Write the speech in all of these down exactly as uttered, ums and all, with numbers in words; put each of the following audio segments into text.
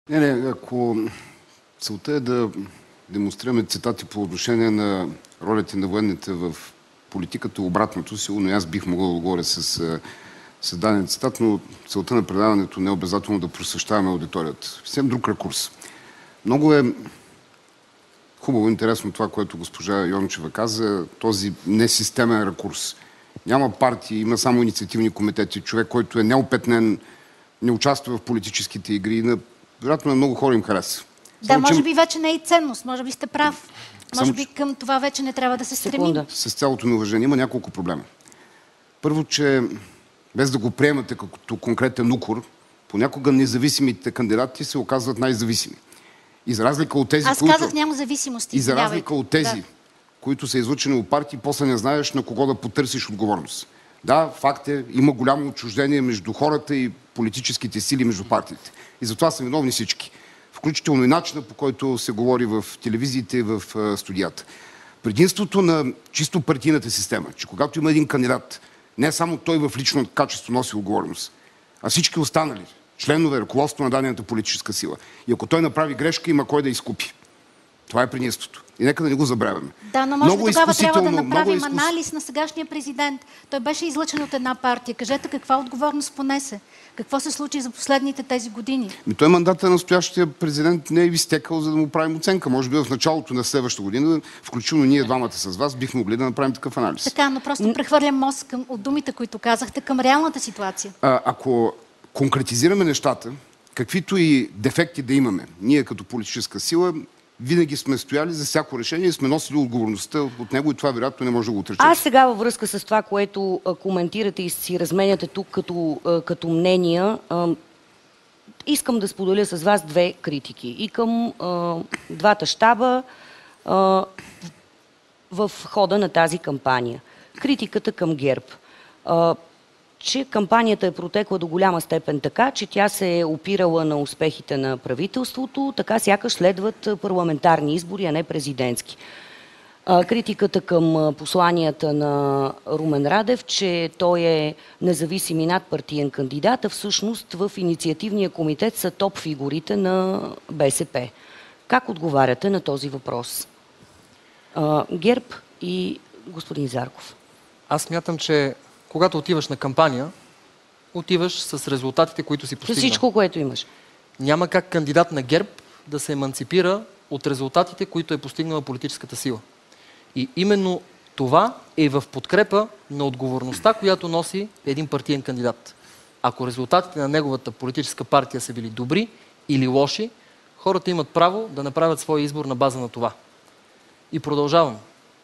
Не, не, ако целта е да демонстрираме цитати по отношение на ролите на военните в политиката, обратното, сигурно и аз бих могъл да говоря с, с даден цитат, но целта на предаването не е обязателно да просвещаваме аудиторията. Съвсем друг ракурс. Много е хубаво, интересно това, което госпожа Йончева каза, този несистемен ракурс. Няма партии, има само инициативни комитети. Човек, който е неопетнен, не участва в политическите игри. На, вероятно, на много хора им хареса. Да, Само, може че... би вече не е и ценност. Може би сте прав. Може Само, би към това вече не трябва да се стремим. Секунда. С цялото ми уважение има няколко проблема. Първо, че без да го приемате като конкретен укор, понякога независимите кандидати се оказват най-зависими. И за разлика от тези, Аз които... казах, няма зависимости. И за разлика от тези, да. които са излъчени от партии, после не знаеш на кого да потърсиш отговорност. Да, факт е, има голямо отчуждение между хората и политическите сили между партиите. И затова са виновни всички. Включително и начина, по който се говори в телевизиите и в студията. Предимството на чисто партийната система, че когато има един кандидат, не само той в лично качество носи отговорност, а всички останали, членове, ръководство на дадената политическа сила. И ако той направи грешка, има кой да изкупи. Това е предимството. И нека да не го забравяме. Да, но може много би тогава трябва да направим изкус... анализ на сегашния президент. Той беше излъчен от една партия. Кажете каква отговорност понесе? Какво се случи за последните тези години? Ми той мандата на настоящия президент не е изтекал, за да му правим оценка. Може би в началото на следващата година, включително ние двамата с вас, бихме могли да направим такъв анализ. Така, но просто прехвърлям мост към, от думите, които казахте, към реалната ситуация. А, ако конкретизираме нещата, каквито и дефекти да имаме, ние като политическа сила винаги сме стояли за всяко решение и сме носили отговорността от него и това вероятно не може да го отречем. Аз сега във връзка с това, което а, коментирате и си разменяте тук като, а, като мнения, а, искам да споделя с вас две критики. И към а, двата щаба а, в хода на тази кампания. Критиката към ГЕРБ. А, че кампанията е протекла до голяма степен така, че тя се е опирала на успехите на правителството, така сякаш следват парламентарни избори, а не президентски. Критиката към посланията на Румен Радев, че той е независим и надпартиен кандидат, а всъщност в инициативния комитет са топ фигурите на БСП. Как отговаряте на този въпрос? ГЕРБ и господин Зарков. Аз смятам, че когато отиваш на кампания, отиваш с резултатите, които си постигнал. С всичко, което имаш. Няма как кандидат на ГЕРБ да се еманципира от резултатите, които е постигнала политическата сила. И именно това е в подкрепа на отговорността, която носи един партиен кандидат. Ако резултатите на неговата политическа партия са били добри или лоши, хората имат право да направят своя избор на база на това. И продължавам.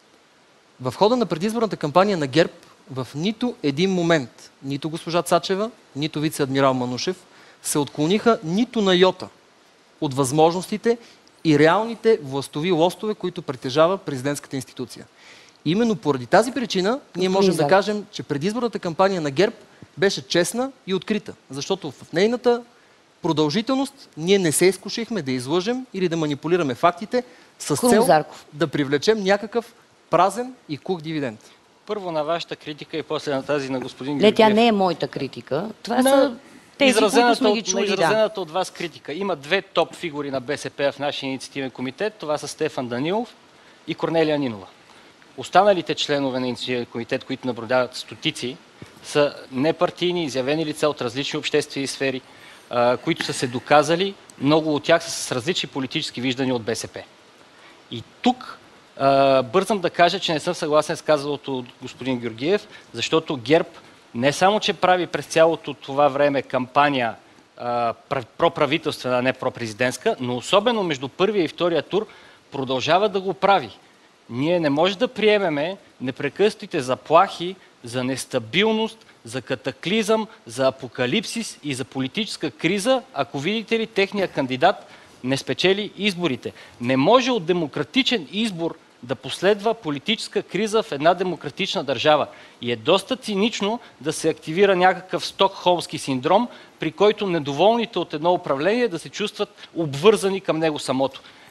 В хода на предизборната кампания на ГЕРБ в нито един момент, нито госпожа Цачева, нито вице-адмирал Манушев се отклониха нито на йота от възможностите и реалните властови лостове, които притежава президентската институция. И именно поради тази причина ние можем да кажем, че предизборната кампания на ГЕРБ беше честна и открита, защото в нейната продължителност ние не се изкушихме да излъжем или да манипулираме фактите с цел да привлечем някакъв празен и кух дивиденд. Първо на вашата критика и после на тази на господин Георгиев. Не, тя не е моята критика. Това на... са тези, които сме ги чули. Изразената да. от вас критика. Има две топ фигури на БСП в нашия инициативен комитет. Това са Стефан Данилов и Корнелия Нинова. Останалите членове на инициативен комитет, които наблюдават стотици, са непартийни, изявени лица от различни обществени сфери, които са се доказали. Много от тях са с различни политически виждания от БСП. И тук Uh, бързам да кажа, че не съм съгласен с казаното от господин Георгиев, защото ГЕРБ не само, че прави през цялото това време кампания uh, проправителствена, а не пропрезидентска, но особено между първия и втория тур продължава да го прави. Ние не може да приемеме непрекъснатите заплахи за нестабилност, за катаклизъм, за апокалипсис и за политическа криза, ако видите ли техния кандидат не спечели изборите. Не може от демократичен избор да последва политическа криза в една демократична държава. И е доста цинично да се активира някакъв стокхолмски синдром, при който недоволните от едно управление да се чувстват обвързани към него самото.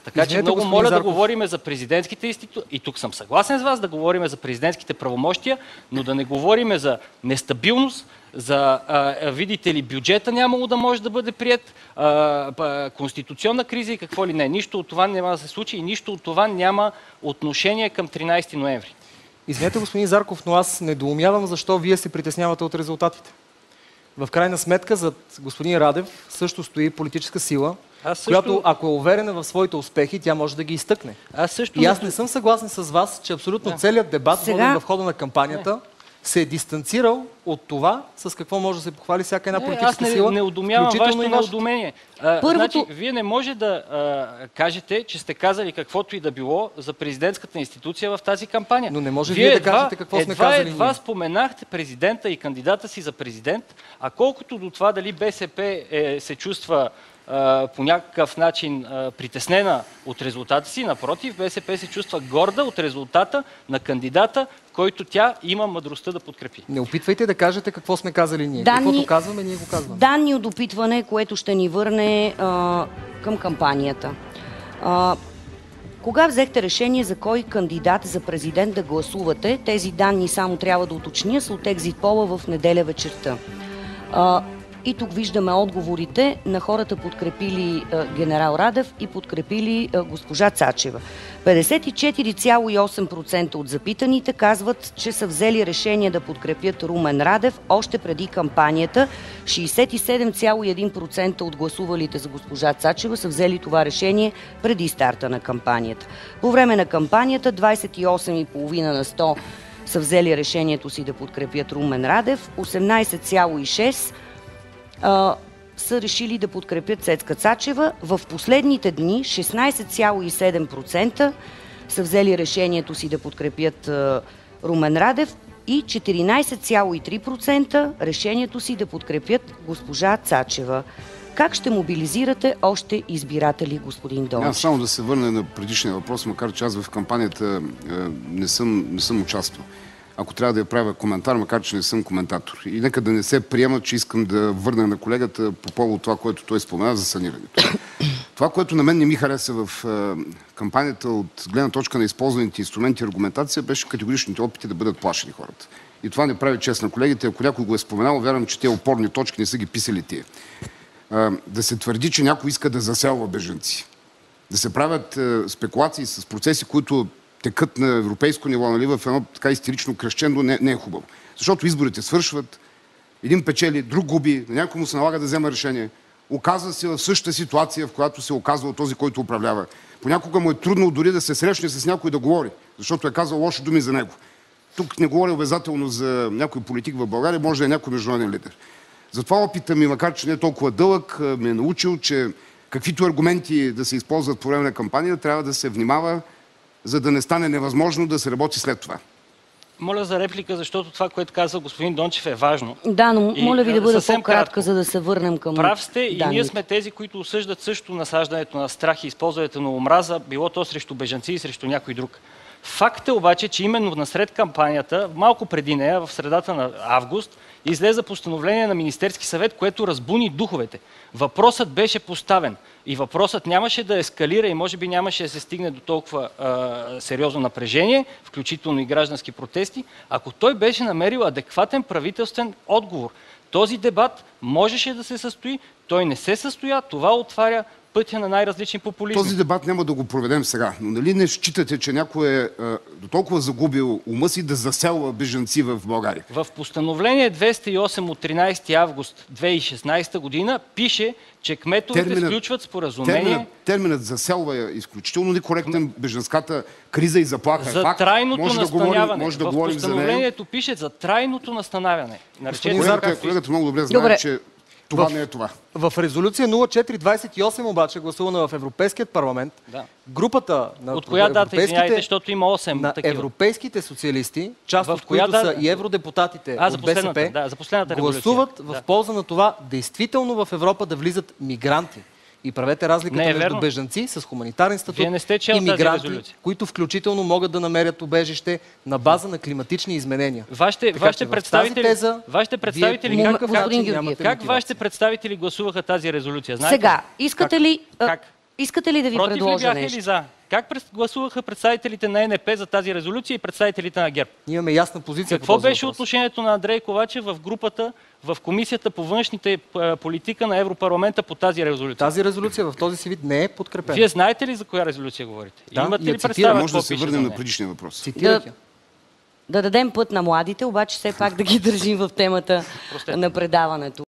Така че Извинете, много господин моля да Зарков. говорим за президентските институции. И тук съм съгласен с вас да говорим за президентските правомощия, но да не говорим за нестабилност, за, а, видите ли, бюджета нямало да може да бъде прият, а, а, конституционна криза и какво ли не. Нищо от това няма да се случи и нищо от това няма отношение към тринайсети ноември. Извинете, господин Зарков, но аз недоумявам защо вие се притеснявате от резултатите. В крайна сметка, зад господин Радев също стои политическа сила, Аз също- която, ако е уверена в своите успехи, тя може да ги изтъкне. Аз също И аз не съм съгласен с вас, че абсолютно Да. целият дебат, Сега- воден в хода на кампанията, се е дистанцирал от това, с какво може да се похвали всяка една Не, политическа аз не, сила, не одумявам включително вашето и вашата. неудумение. А, Първото- Значи, вие не може да а, кажете, че сте казали каквото и да било за президентската институция в тази кампания. Но не може вие да кажете какво сме едва, казали едва ние. споменахте президента и кандидата си за президент, а колкото до това дали БСП е, се чувства а, по някакъв начин а, притеснена от резултата си, напротив, БСП се чувства горда от резултата на кандидата, който тя има мъдростта да подкрепи. Не опитвайте да кажете какво сме казали ние. Данни- Каквото казваме, ние го казваме. Данни от допитване, което ще ни върне а, към кампанията. А, кога взехте решение за кой кандидат за президент да гласувате? Тези данни само трябва да уточня са от екзит пола в неделя вечерта. А, и тук виждаме отговорите на хората, подкрепили а, генерал Радев и подкрепили а, госпожа Цачева. петдесет и четири цяло и осем процента от запитаните казват, че са взели решение да подкрепят Румен Радев още преди кампанията. шейсет и седем цяло и едно процента от гласувалите за госпожа Цачева са взели това решение преди старта на кампанията. По време на кампанията двайсет и осем цяло и пет на сто са взели решението си да подкрепят Румен Радев, осемнайсет цяло и шест а, са решили да подкрепят Цецка Цачева. В последните дни шестнайсет цяло и седем процента са взели решението си да подкрепят а, Румен Радев и четиринайсет цяло и три процента решението си да подкрепят госпожа Цачева. Как ще мобилизирате още избиратели, господин Аз Дончев? само да се върна на предишния въпрос, макар че аз в кампанията е, не, съм, не съм участвал. Ако трябва да я правя коментар, макар че не съм коментатор. И нека да не се приема, че искам да върна на колегата по повод това, което той спомена за санирането. Това, което на мен не ми хареса в е, кампанията от гледна точка на използваните инструменти и аргументация, беше категоричните опити да бъдат плашени хората. И това не прави чест на колегите. Ако някой го е споменал, вярвам, че те опорни точки не са ги писали тия. Е, да се твърди, че някой иска да заселва бежанци. Да се правят е, спекулации с процеси, които текат на европейско ниво, нали, в едно така истерично кръщендо, не, не е хубаво. Защото изборите свършват, един печели, друг губи, на някой му се налага да взема решение. Оказва се в същата ситуация, в която се оказва този, който управлява. Понякога му е трудно дори да се срещне с някой да говори, защото е казал лоши думи за него. Тук не говоря обязателно за някой политик в България, може да е някой международен лидер. Затова опита ми, макар че не е толкова дълъг, ме е научил, че каквито аргументи да се използват по време на кампания, трябва да се внимава, за да не стане невъзможно да се работи след това. Моля за реплика, защото това, което каза господин Дончев, е важно. Да, но И, моля ви да бъда съвсем по-кратка, кратко. за да се върнем към Прав сте и данните. ние сме тези, които осъждат също насаждането на страх и използването на омраза, било то срещу бежанци и срещу някой друг. Факт е обаче, че именно насред кампанията, малко преди нея, в средата на август, излезе постановление на Министерски съвет, което разбуни духовете. Въпросът беше поставен и въпросът нямаше да ескалира и може би нямаше да се стигне до толкова а, сериозно напрежение, включително и граждански протести, ако той беше намерил адекватен правителствен отговор. Този дебат можеше да се състои, той не се състоя, това отваря пътя на най-различни популизми. Този дебат няма да го проведем сега. Но нали не считате, че някой е а, до толкова загубил ума си да заселва бежанци в България? В постановление двеста и осем от тринайсети август две хиляди и шестнайсета година пише, че кметовете Терминът- сключват споразумение Терминът, терминът заселва е изключително некоректен. Бежанската криза и заплаха е за факт. трайното Може да говорим, настаняване. може да в говорим за нея. постановлението пише за трайното настанаване. Наречете Господин го Колегата, както колегата много добре знае, Добре. че това В- не е това. В резолюция нула четири двайсет и осем обаче, гласувана в Европейският парламент, Да. групата на От коя дата, европейските- извиняйте, защото има осем на такива. европейските социалисти, част В от коя които са дата? и евродепутатите А, за от последната, БСП, да, за последната революция. гласуват в Да. полза на това действително в Европа да влизат мигранти. И правете разликата Не е между верно. бежанци с хуманитарен статут Вие не сте чел и тази мигранти, резолюция. които включително могат да намерят убежище на база на климатични изменения. Вашите, Така вашите че в представители, тази теза вашите вие представители по как, никакъв Господин начин Георгиев, нямате как мотивация. вашите представители гласуваха тази резолюция? Знаете Сега, ли? искате ли... а, Как? Искате ли да ви Против ли предложа бяха нещо? или за? Как пред- гласуваха представителите на Н П за тази резолюция и представителите на ГЕРБ? Ние имаме ясна позиция по Какво този беше въпрос. отношението на Андрей Ковачев в групата, в Комисията по външните е, политика на Европарламента по тази резолюция? Тази резолюция в този си вид не е подкрепена. Вие знаете ли за коя резолюция говорите? Да, Имате я ли цитирам. представа Може да какво се пише върнем за на нея? предишния въпрос. Цитирах Да. я. Да дадем път на младите, обаче все пак да ги държим в темата Простете. на предаването.